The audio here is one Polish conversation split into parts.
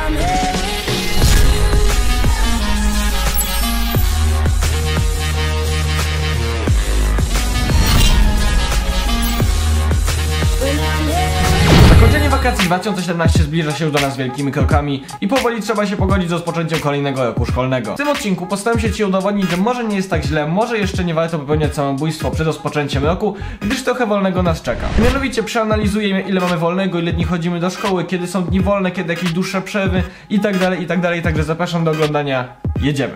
Zakończenie wakacji 2017 zbliża się już do nas wielkimi krokami i powoli trzeba się pogodzić z rozpoczęciem kolejnego roku szkolnego. W tym odcinku postaram się Ci udowodnić, że może nie jest tak źle, może jeszcze nie warto popełniać samobójstwo przed rozpoczęciem roku, gdyż trochę wolnego nas czeka. Mianowicie przeanalizujemy, ile mamy wolnego, ile dni chodzimy do szkoły, kiedy są dni wolne, kiedy jakieś dłuższe przerwy i tak dalej, także zapraszam do oglądania. Jedziemy.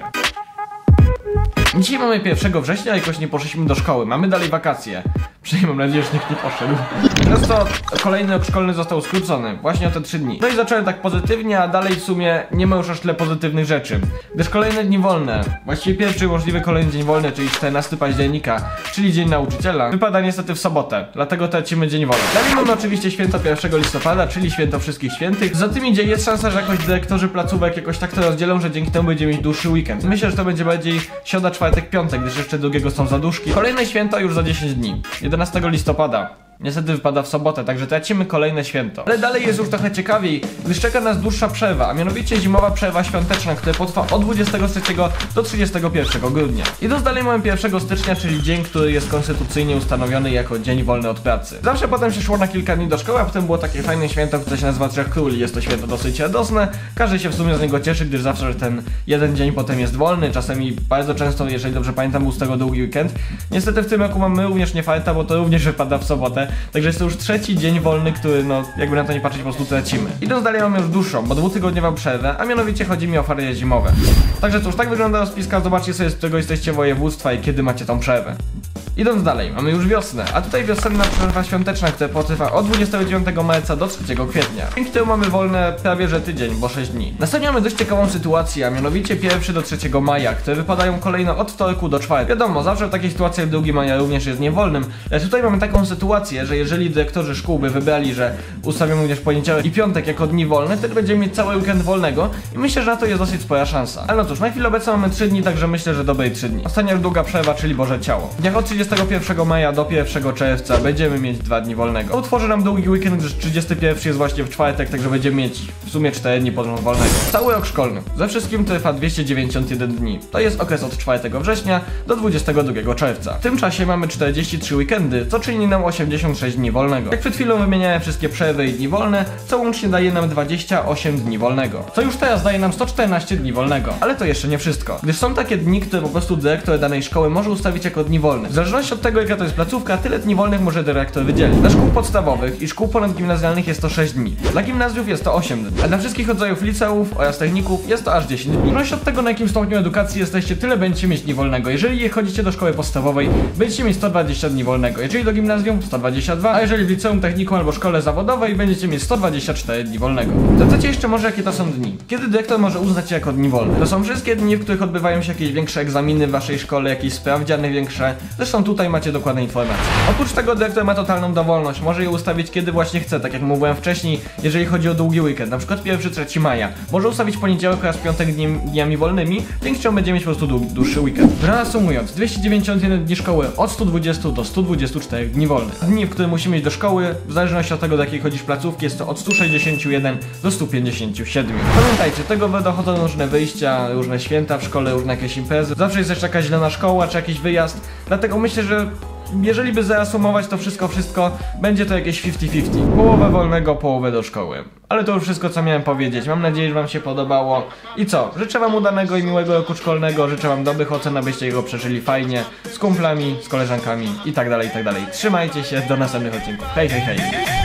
Dzisiaj mamy 1 września, a jakoś nie poszliśmy do szkoły, mamy dalej wakacje. Przynajmniej mam nadzieję, że nikt nie poszedł. Teraz to kolejny rok szkolny został skrócony, właśnie o te 3 dni. No i zacząłem tak pozytywnie, a dalej w sumie nie ma już aż tyle pozytywnych rzeczy. Gdyż kolejne dni wolne, właściwie pierwszy możliwy kolejny dzień wolny, czyli 14 października, czyli Dzień Nauczyciela, wypada niestety w sobotę, dlatego tracimy dzień wolny. Dalej mamy oczywiście święto 1 listopada, czyli święto wszystkich świętych. Za tym idzie, jest szansa, że jakoś dyrektorzy placówek jakoś tak to rozdzielą, że dzięki temu będziemy mieć dłuższy weekend. Myślę, że to będzie bardziej środa, czwartek, piątek, gdyż jeszcze drugiego są zaduszki. Kolejne święto już za 10 dni. 11 listopada. Niestety wypada w sobotę, także tracimy kolejne święto. Ale dalej jest już trochę ciekawiej, gdyż czeka nas dłuższa przerwa, a mianowicie zimowa przerwa świąteczna, która potrwa od 23 do 31 grudnia. Idąc dalej mamy 1 stycznia, czyli dzień, który jest konstytucyjnie ustanowiony jako dzień wolny od pracy. Zawsze potem się szło na kilka dni do szkoły, a potem było takie fajne święto, które się nazywa Trzech Króli. Jest to święto dosyć radosne, każdy się w sumie z niego cieszy, gdyż zawsze ten jeden dzień potem jest wolny, czasami bardzo często, jeżeli dobrze pamiętam, był z tego długi weekend. Niestety w tym roku mamy również nie farta, bo to również wypada w sobotę. Także jest to już 3. dzień wolny, który no jakby na to nie patrzeć po prostu tracimy. Idąc dalej mamy już dłuższą, bo 2-tygodniową przerwę, a mianowicie chodzi mi o ferie zimowe. Także cóż, tak wygląda rozpiska, zobaczcie sobie, z którego jesteście województwa i kiedy macie tą przerwę. Idąc dalej, mamy już wiosnę, a tutaj wiosenna przerwa świąteczna, która potrwa od 29 marca do 3 kwietnia. Dzięki temu mamy wolne prawie że tydzień, bo 6 dni. Następnie mamy dość ciekawą sytuację, a mianowicie 1 do 3 maja, które wypadają kolejno od wtorku do czwartku. Wiadomo, zawsze w takiej sytuacji jak 2 maja również jest niewolnym, ale tutaj mamy taką sytuację, że jeżeli dyrektorzy szkół by wybrali, że ustawią również poniedziałek i piątek jako dni wolne, wtedy będziemy mieć cały weekend wolnego i myślę, że na to jest dosyć spora szansa. Ale no cóż, na chwilę obecną mamy 3 dni, także myślę, że dobrej 3 dni. Ostatnia już długa przerwa, czyli Boże Ciało. W dniach od 31 maja do 1 czerwca będziemy mieć 2 dni wolnego. To utworzy nam długi weekend, gdyż 31 jest właśnie w czwartek, także będziemy mieć w sumie 4 dni pod rząd wolnego. Cały rok szkolny. Ze wszystkim trwa 291 dni. To jest okres od 4 września do 22 czerwca. W tym czasie mamy 43 weekendy, co czyni nam 86 dni wolnego. Jak przed chwilą wymieniałem wszystkie przerwy i dni wolne, co łącznie daje nam 28 dni wolnego. Co już teraz daje nam 114 dni wolnego. Ale to jeszcze nie wszystko. Gdyż są takie dni, które po prostu dyrektor danej szkoły może ustawić jako dni wolne. W zależności od tego, jaka to jest placówka, tyle dni wolnych może dyrektor wydzielić. Dla szkół podstawowych i szkół ponadgimnazjalnych jest to 6 dni. Dla gimnazjów jest to 8 dni. A dla wszystkich rodzajów liceów oraz techników jest to aż 10 dni. W zależności od tego, na jakim stopniu edukacji jesteście, tyle będziecie mieć dni wolnego. Jeżeli chodzicie do szkoły podstawowej, będziecie mieć 120 dni wolnego. Jeżeli do gimnazjum, 122, a jeżeli w liceum, technikum albo szkole zawodowej, będziecie mieć 124 dni wolnego. Zapytacie jeszcze może, jakie to są dni. Kiedy dyrektor może uznać je jako dni wolne? To są wszystkie dni, w których odbywają się jakieś większe egzaminy w waszej szkole, jakieś sprawdziany większe. Zresztą tutaj macie dokładne informacje. Oprócz tego dyrektor ma totalną dowolność, może je ustawić kiedy właśnie chce, tak jak mówiłem wcześniej, jeżeli chodzi o długi weekend, na przykład 1-3 maja. Może ustawić poniedziałek oraz piątek dniami wolnymi, dzięki czemu będzie mieć po prostu dłuższy weekend. Reasumując, 291 dni szkoły od 120 do 124 dni wolnych. Dni, w których musimy iść do szkoły, w zależności od tego, do jakiej chodzisz placówki, jest to od 161 do 157. Pamiętajcie, tego dochodzą różne wyjścia, różne święta w szkole, różne jakieś imprezy. Zawsze jest jeszcze jakaś zielona szkoła, czy jakiś wyjazd, dlatego myślę, że jeżeli by zasumować to wszystko, będzie to jakieś 50-50. Połowę wolnego, połowę do szkoły. Ale to już wszystko, co miałem powiedzieć. Mam nadzieję, że wam się podobało. I co? Życzę wam udanego i miłego roku szkolnego. Życzę wam dobrych ocen, abyście go przeżyli fajnie. Z kumplami, z koleżankami i tak dalej, i tak dalej. Trzymajcie się, do następnych odcinków. Hej, hej, hej.